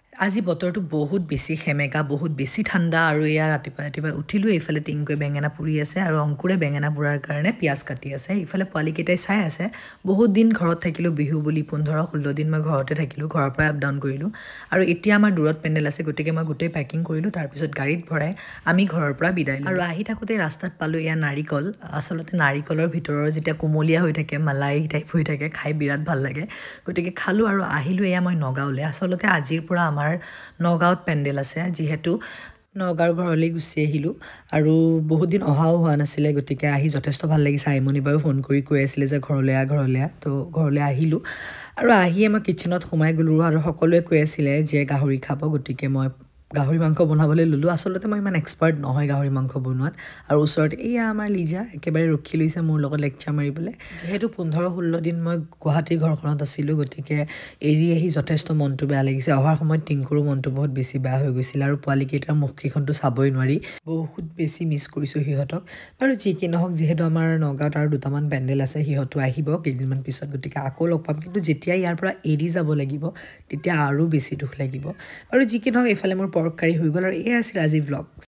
আজি বতৰটো বহুত বেছি সেমেকা বহুত বেছি ঠাণ্ডা আৰু এয়া ৰাতিপুৱা উঠিলোঁ এইফালে টিংকৈ বেঙেনা পুৰি আছে আৰু অংকুৰে বেঙেনা পুৰাৰ কাৰণে পিঁয়াজ কাটি আছে ইফালে পোৱালিকেইটাই চাই আছে বহুত দিন ঘৰত থাকিলোঁ বিহু বুলি 15-16 দিন মই ঘৰতে থাকিলোঁ ঘৰৰ পৰা আপ ডাউন কৰিলোঁ আৰু এতিয়া আমাৰ দূৰত পেণ্ডেল আছে গতিকে মই গোটেই পেকিং কৰিলোঁ তাৰপিছত গাড়ীত ভৰাই আমি ঘৰৰ পৰা বিদায় আৰু আহি থাকোঁতে ৰাস্তাত পালোঁ এয়া নাৰিকল আচলতে নাৰিকলৰ ভিতৰৰ যেতিয়া কোমলীয়া হৈ থাকে মালাই টাইপ হৈ থাকে খাই বিৰাট ভাল লাগে গতিকে খালোঁ আৰু আহিলোঁ এয়া মই নগাঁৱলৈ আচলতে আজিৰ পৰা আমাৰ নগাঁৱত পেণ্ডেল আছে যিহেতু নগাঁৱৰ ঘৰলৈ গুচি আহিলোঁ আৰু বহুত দিন অহাও হোৱা নাছিলে গতিকে আহি যথেষ্ট ভাল লাগিছে আইমণি বায়ো ফোন কৰি কৈ আছিলে যে ঘৰলৈ তো ঘৰলৈ আহিলোঁ আৰু আহিয়ে মই কিটচেনত সোমাই গ'লোঁ আৰু সকলোৱে কৈ আছিলে যে গাহৰি খাব গতিকে মই গাহৰি মাংস বনাবলৈ ল'লোঁ আচলতে মই ইমান এক্সপাৰ্ট নহয় গাহৰি মাংস বনোৱাত আৰু ওচৰত এয়া আমাৰ লিজা একেবাৰে ৰখি লৈছে মোৰ লগত লেকচাৰ মাৰিবলৈ যিহেতু 15-16 দিন মই গুৱাহাটীৰ ঘৰখনত আছিলোঁ গতিকে এৰি আহি যথেষ্ট মনটো বেয়া লাগিছে অহাৰ সময়ত টিংকুৰো মনটো বহুত বেছি বেয়া হৈ গৈছিল আৰু পোৱালিকেইটাৰ মুখকেইখনটো চাবই নোৱাৰি বহুত বেছি মিছ কৰিছোঁ সিহঁতক আৰু যি কি নহওক যিহেতু আমাৰ নগাঁৱত আৰু দুটামান পেণ্ডেল আছে সিহঁতো আহিব কেইদিনমান পিছত গতিকে আকৌ লগ পাম কিন্তু যেতিয়া ইয়াৰ পৰা এৰি যাব লাগিব তেতিয়া আৰু বেছি দুখ লাগিব আৰু যি কি নহওক এইফালে মোৰ পৰ্ক কাৰী হৈ গ'ল আৰু এয়া আছিল আজি ভ্লগ